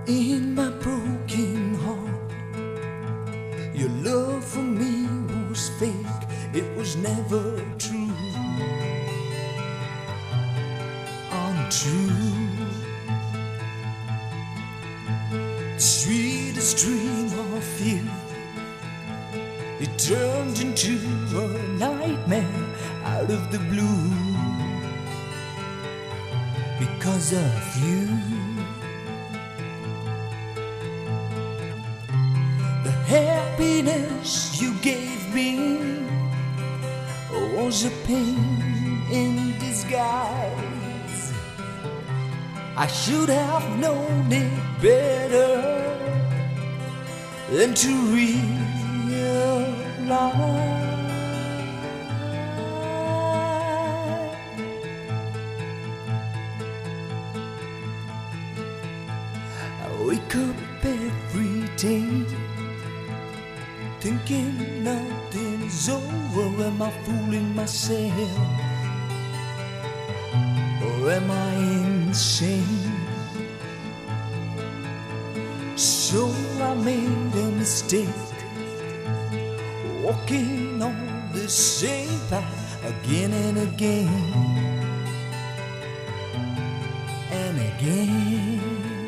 In my broken heart, your love for me was fake, it was never true. Untrue. The sweetest dream of you, it turned into a nightmare out of the blue. Because of you, the happiness you gave me was a pain in disguise. I should have known it better than to realize. I wake up every day thinking nothing's over. Am I fooling myself, or am I insane? So I made a mistake, walking on the same path again and again and again.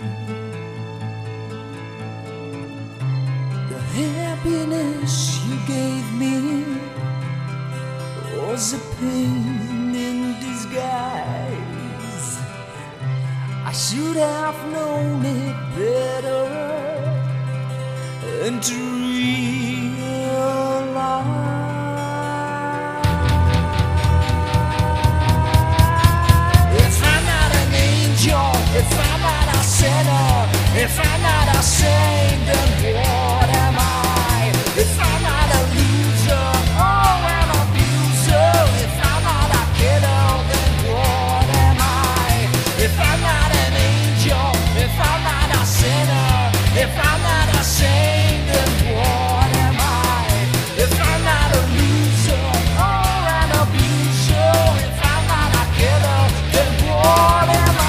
The happiness you gave me was a pain in disguise. I should have known it better than to realize. If I'm not an angel, if I'm not a sinner, if I'm not a saint, then what am I? If I'm not a loser or an abuser, if I'm not a killer, then what am I? If I'm not an angel, if I'm not a sinner, if I'm not a saint, then what am I? If I'm not a loser or an abuser, if I'm not a killer, then what am I?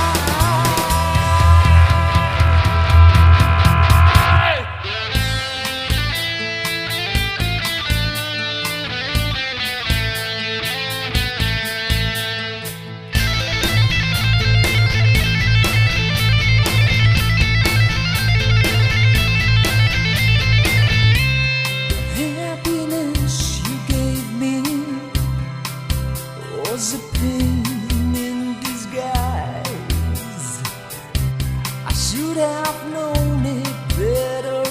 Was a pain in disguise. I should have known it better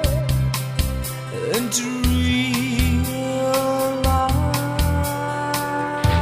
than to realize.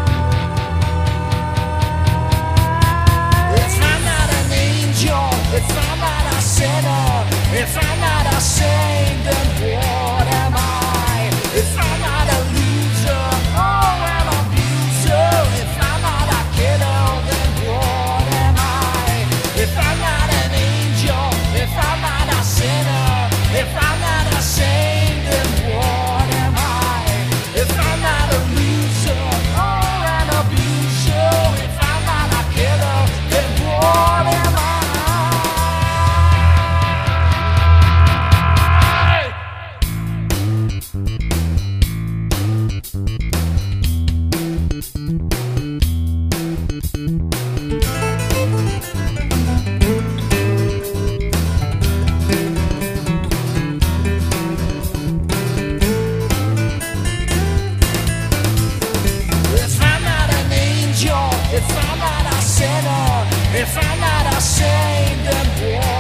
If I'm not an angel, if I'm not a sinner, if I'm not a saint, then what am I? If I'm not a loser or an abuser, if I'm not a killer, then what am I? If I'm not an angel, if I'm not a sinner, if I'm not a saint, then what am I? If I'm not a loser or an abuser, if I'm not a killer, then what am I? If I'm not a sinner, if I'm not a saint, then what?